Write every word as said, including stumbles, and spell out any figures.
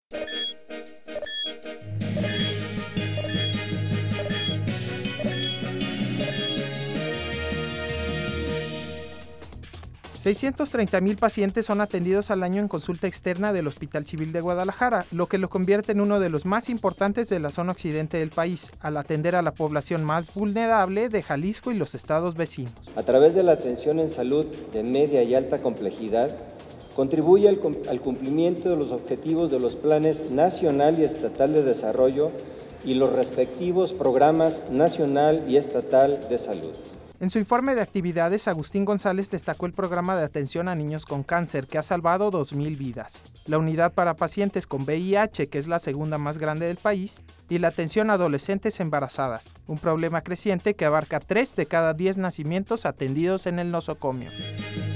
seiscientos treinta mil pacientes son atendidos al año en consulta externa del Hospital Civil de Guadalajara, lo que lo convierte en uno de los más importantes de la zona occidente del país, al atender a la población más vulnerable de Jalisco y los estados vecinos. A través de la atención en salud de media y alta complejidad, contribuye al, al cumplimiento de los objetivos de los planes nacional y estatal de desarrollo y los respectivos programas nacional y estatal de salud. En su informe de actividades, Agustín González destacó el programa de atención a niños con cáncer, que ha salvado dos mil vidas, la unidad para pacientes con V I H, que es la segunda más grande del país, y la atención a adolescentes embarazadas, un problema creciente que abarca tres de cada diez nacimientos atendidos en el nosocomio.